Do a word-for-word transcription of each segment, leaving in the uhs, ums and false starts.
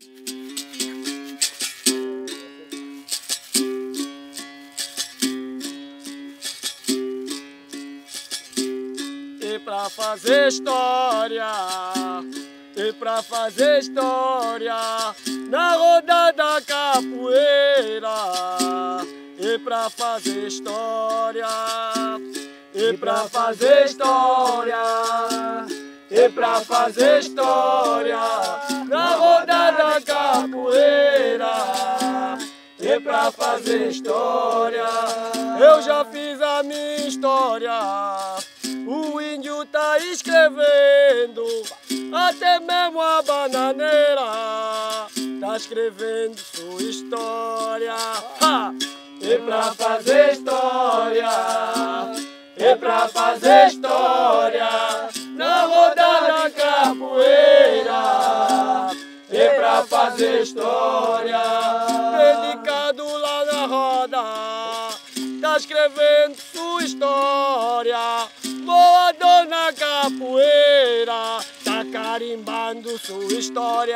E pra fazer história, e pra fazer história, na roda da capoeira. E pra fazer história, e pra fazer história, e pra fazer história, na roda da capoeira. E pra fazer história, eu já fiz a minha história. O índio tá escrevendo, até mesmo a bananeira tá escrevendo sua história. Ha! E pra fazer história, e pra fazer história, na roda da capoeira. E pra fazer história, dedicado lá na roda, tá escrevendo sua história. Boa dona capoeira, tá carimbando sua história.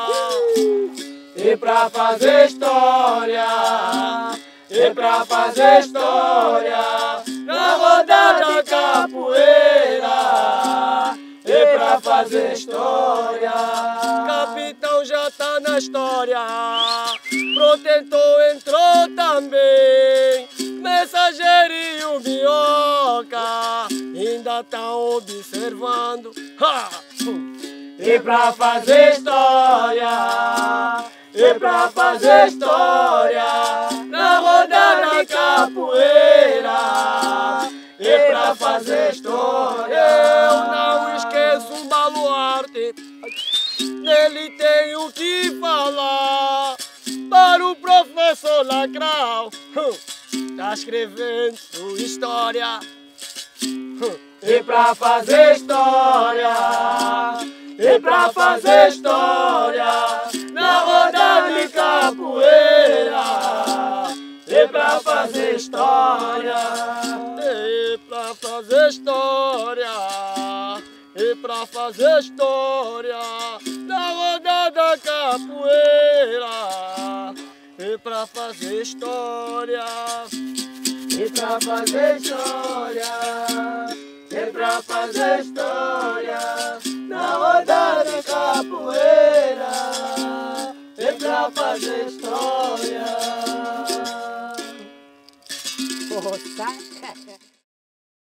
E pra fazer história, e pra fazer história, na roda da capoeira. E pra fazer história, capitão já tá na história, protetor entrou também, mensageiro e o minhoca ainda tá observando. Ha! E pra fazer história, e pra fazer história, na roda da capoeira. E pra fazer história, eu não esqueço um baluarte, nele tenho que falar para o professor Lacrau. Tá escrevendo sua história. E pra fazer história, e pra fazer história, na roda de capoeira. E pra fazer história, e pra fazer história, e pra fazer história, na roda da capoeira. E pra fazer história, e pra fazer história, e pra fazer história, na roda da capoeira. E pra fazer história. Poxa.